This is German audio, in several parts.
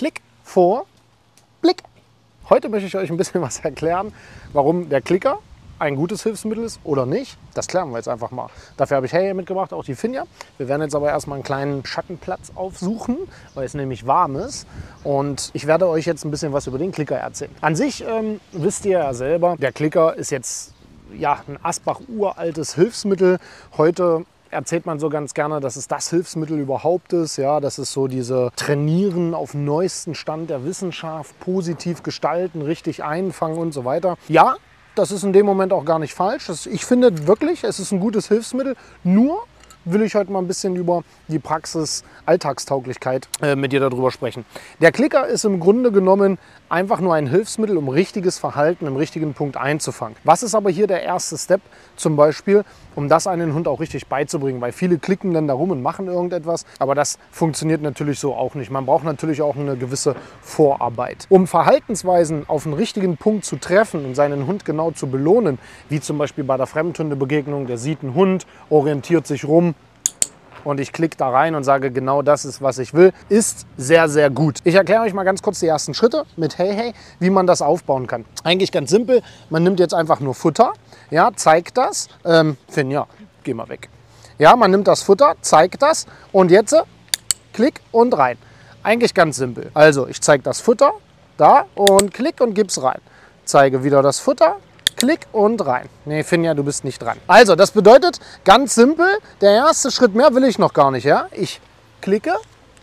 Klick vor Blick. Heute möchte ich euch ein bisschen was erklären, warum der Klicker ein gutes Hilfsmittel ist oder nicht. Das klären wir jetzt einfach mal. Dafür habe ich Hey mitgebracht, auch die Finja. Wir werden jetzt aber erstmal einen kleinen Schattenplatz aufsuchen, weil es nämlich warm ist. Und ich werde euch jetzt ein bisschen was über den Klicker erzählen. An sich wisst ihr ja selber, der Klicker ist jetzt ja, ein Asbach-uraltes Hilfsmittel. Heute erzählt man so ganz gerne, dass es das Hilfsmittel überhaupt ist. Ja, das ist so diese Trainieren auf dem neuesten Stand der Wissenschaft, positiv gestalten, richtig einfangen und so weiter. Ja, das ist in dem Moment auch gar nicht falsch. Ich finde wirklich, es ist ein gutes Hilfsmittel. Nur will ich heute mal ein bisschen über die Praxis Alltagstauglichkeit mit dir darüber sprechen. Der Klicker ist im Grunde genommen einfach nur ein Hilfsmittel, um richtiges Verhalten im richtigen Punkt einzufangen. Was ist aber hier der erste Step zum Beispiel, um das einen Hund auch richtig beizubringen? Weil viele klicken dann da rum und machen irgendetwas, aber das funktioniert natürlich so auch nicht. Man braucht natürlich auch eine gewisse Vorarbeit. Um Verhaltensweisen auf den richtigen Punkt zu treffen und seinen Hund genau zu belohnen, wie zum Beispiel bei der Fremdhundebegegnung, der sieht einen Hund, orientiert sich rum, und ich klicke da rein und sage, genau das ist, was ich will, ist sehr, sehr gut. Ich erkläre euch mal ganz kurz die ersten Schritte mit Hey Hey, wie man das aufbauen kann. Eigentlich ganz simpel, man nimmt jetzt einfach nur Futter, ja, zeigt das. Finn, ja, geh mal weg. Ja, man nimmt das Futter, zeigt das und jetzt klick und rein. Eigentlich ganz simpel. Also ich zeige das Futter da und klick und gib's rein. Zeige wieder das Futter. Klick und rein. Nee, Finja, du bist nicht dran. Also, das bedeutet, ganz simpel, der erste Schritt, mehr will ich noch gar nicht. Ja? Ich klicke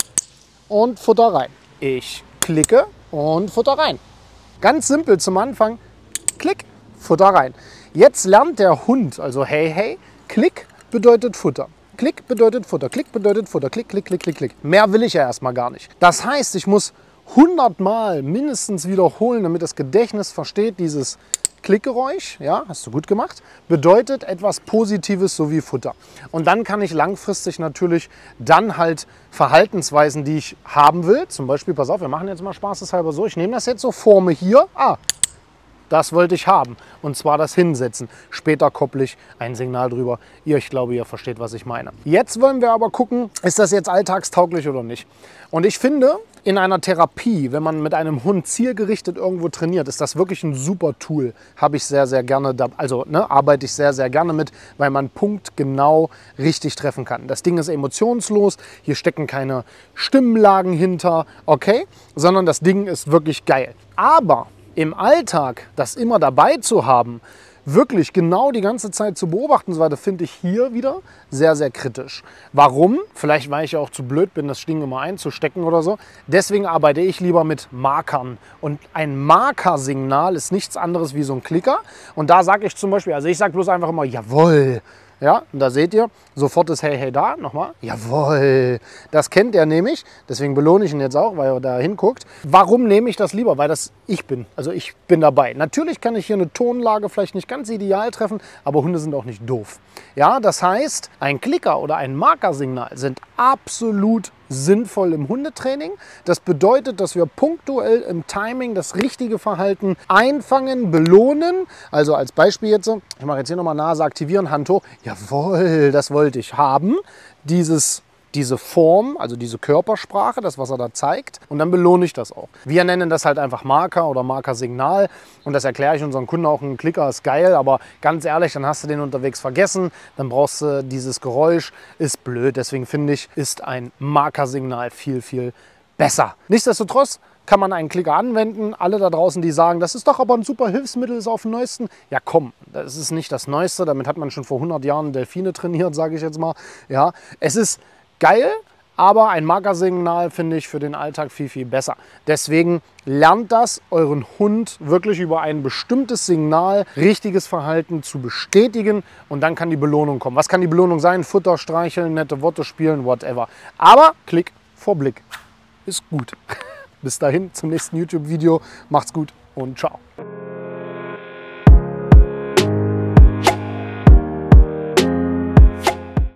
und Futter rein. Ich klicke und Futter rein. Ganz simpel zum Anfang. Klick, Futter rein. Jetzt lernt der Hund, also Hey Hey, Klick bedeutet Futter. Klick bedeutet Futter. Klick bedeutet Futter. Klick, klick, klick, klick, klick. Mehr will ich ja erstmal gar nicht. Das heißt, ich muss 100 Mal mindestens wiederholen, damit das Gedächtnis versteht, dieses Klickgeräusch, ja, hast du gut gemacht, bedeutet etwas Positives sowie Futter. Und dann kann ich langfristig natürlich dann halt Verhaltensweisen, die ich haben will, zum Beispiel, pass auf, wir machen jetzt mal spaßeshalber so, ich nehme das jetzt so, forme hier, das wollte ich haben, und zwar das Hinsetzen. Später kopple ich ein Signal drüber. Ich glaube, ihr versteht, was ich meine. Jetzt wollen wir aber gucken, ist das jetzt alltagstauglich oder nicht. Und ich finde, in einer Therapie, wenn man mit einem Hund zielgerichtet irgendwo trainiert, ist das wirklich ein super Tool. Habe ich sehr, sehr gerne, arbeite ich sehr, sehr gerne mit, weil man punktgenau richtig treffen kann. Das Ding ist emotionslos, hier stecken keine Stimmlagen hinter, okay, sondern das Ding ist wirklich geil. Aber im Alltag, das immer dabei zu haben, wirklich genau die ganze Zeit zu beobachten, so weiter, finde ich hier wieder sehr, sehr kritisch. Warum? Vielleicht, weil ich auch zu blöd bin, das Ding immer einzustecken oder so. Deswegen arbeite ich lieber mit Markern. Und ein Markersignal ist nichts anderes wie so ein Klicker. Und da sage ich zum Beispiel, also ich sage bloß einfach immer, jawohl. Ja, und da seht ihr, sofort ist Hey Hey da, nochmal, jawohl, das kennt er nämlich, deswegen belohne ich ihn jetzt auch, weil er da hinguckt. Warum nehme ich das lieber? Weil das ich bin, also ich bin dabei. Natürlich kann ich hier eine Tonlage vielleicht nicht ganz ideal treffen, aber Hunde sind auch nicht doof. Ja, das heißt, ein Klicker oder ein Markersignal sind absolut sinnvoll im Hundetraining. Das bedeutet, dass wir punktuell im Timing das richtige Verhalten einfangen, belohnen. Also als Beispiel jetzt, ich mache jetzt hier nochmal Nase aktivieren, Hand hoch. Jawohl, das wollte ich haben. Diese Form, also diese Körpersprache, das, was er da zeigt. Und dann belohne ich das auch. Wir nennen das halt einfach Marker oder Markersignal. Und das erkläre ich unseren Kunden auch. Ein Klicker ist geil, aber ganz ehrlich, dann hast du den unterwegs vergessen. Dann brauchst du dieses Geräusch. Ist blöd. Deswegen finde ich, ist ein Markersignal viel, viel besser. Nichtsdestotrotz kann man einen Klicker anwenden. Alle da draußen, die sagen, das ist doch aber ein super Hilfsmittel, ist auf dem Neuesten. Ja komm, das ist nicht das Neueste. Damit hat man schon vor 100 Jahren Delfine trainiert, sage ich jetzt mal. Ja, es ist geil, aber ein Markersignal finde ich für den Alltag viel, viel besser. Deswegen lernt das, euren Hund wirklich über ein bestimmtes Signal, richtiges Verhalten zu bestätigen, und dann kann die Belohnung kommen. Was kann die Belohnung sein? Futter, streicheln, nette Worte spielen, whatever. Aber Klick vor Blick ist gut. Bis dahin, zum nächsten YouTube-Video. Macht's gut und ciao.